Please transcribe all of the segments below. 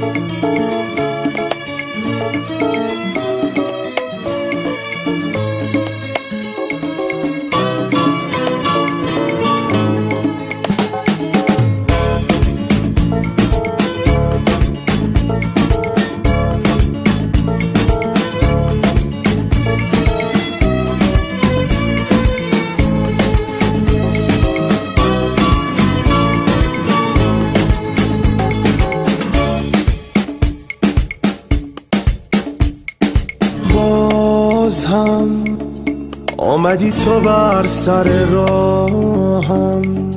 باز هم آمدی تو بر سر راهم،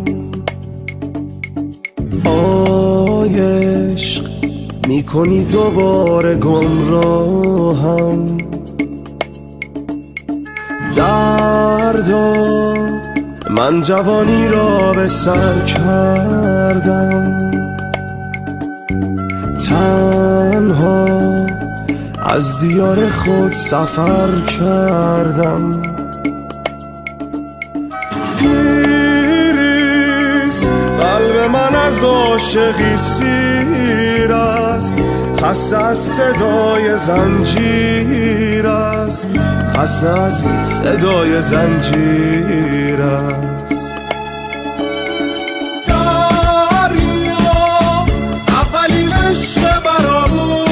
آی عشق میکنی دوباره گمراهم. دردا من جوانی را به سر کردم، تنها از دیار خود سفر کردم. دیریست قلب من از عاشقی سیر است، خسته از صدای زنجیر است، خسته از صدای زنجیر است. دریا اولین عشق برامون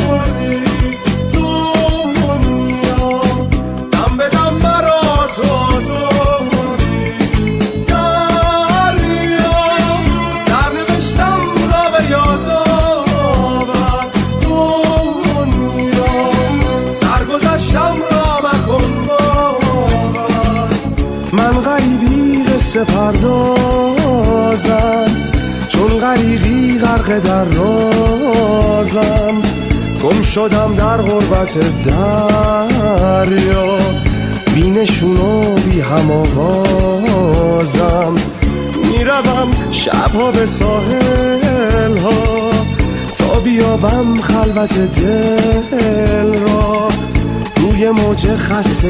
پردازم، چون غریقی غرق در رازم. گم شدم در غربت دریا، بی نشون و بی هم آوازم. میروم شبها به ساحل ها تا بیابم خلوت دل را، روی موج خسته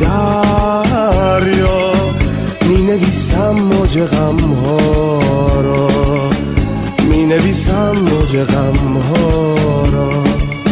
دریا می نویسم موج غم ها را، می نویسم موج غم ها را.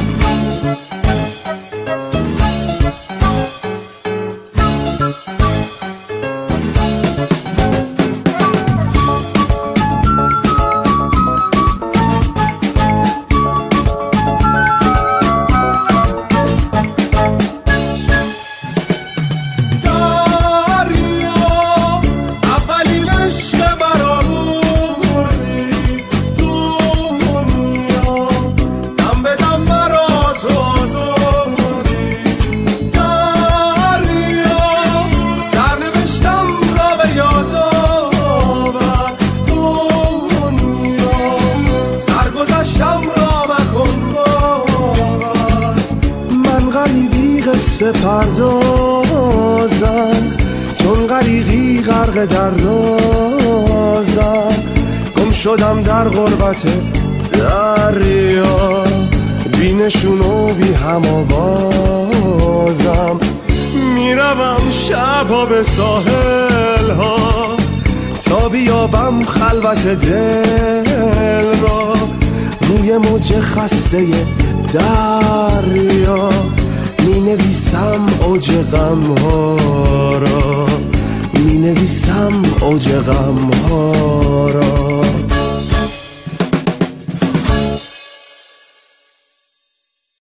پردازم، چون غریقی غرق در رازم. گم شدم در غربت دریا، بی نشون و بی هم آوازم. میروم شبها به ساحل ها تا بیابم خلوت دل را، روی موج خسته دریا می نویسم اوج غم ها را، می نویسم اوج غم ها را.